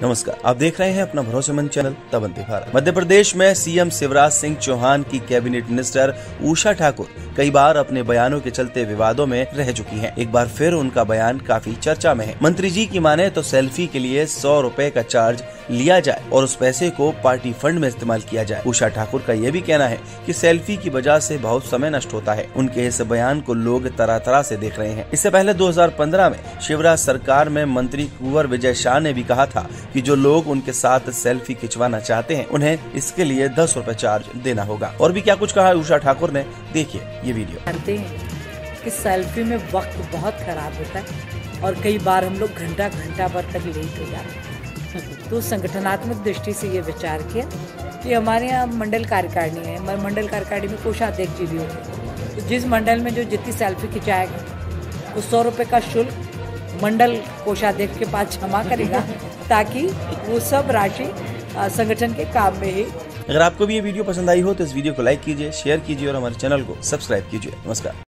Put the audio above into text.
नमस्कार, आप देख रहे हैं अपना भरोसेमंद चैनल तबंती भारत। मध्य प्रदेश में सीएम शिवराज सिंह चौहान की कैबिनेट मिनिस्टर उषा ठाकुर कई बार अपने बयानों के चलते विवादों में रह चुकी हैं। एक बार फिर उनका बयान काफी चर्चा में है। मंत्री जी की माने तो सेल्फी के लिए 100 रुपए का चार्ज लिया जाए और उस पैसे को पार्टी फंड में इस्तेमाल किया जाए। उषा ठाकुर का ये भी कहना है कि सेल्फी की वजह से बहुत समय नष्ट होता है। उनके इस बयान को लोग तरह तरह से देख रहे हैं। इससे पहले 2015 में शिवराज सरकार में मंत्री कुंवर विजय शाह ने भी कहा था कि जो लोग उनके साथ सेल्फी खिंचवाना चाहते हैं उन्हें इसके लिए 10 रुपए चार्ज देना होगा। और भी क्या कुछ कहा उषा ठाकुर ने, देखिए ये वीडियो। जानते हैं कि सेल्फी में वक्त बहुत खराब होता है और कई बार हम लोग घंटा भर तक लेट हो जाते हैं। तो संगठनात्मक दृष्टि से ये विचार किया कि हमारे यहाँ मंडल कार्यकारिणी है, हमारे मंडल कार्यकारिणी में कोषाध्यक्ष जी भी होंगे। तो जिस मंडल में जो जितनी सेल्फी खिंचाएगा वो 100 रुपये का शुल्क मंडल कोषाध्यक्ष के पास जमा करेगा ताकि वो सब राशि संगठन के काम में ही। अगर आपको भी ये वीडियो पसंद आई हो तो इस वीडियो को लाइक कीजिए, शेयर कीजिए और हमारे चैनल को सब्सक्राइब कीजिए। नमस्कार।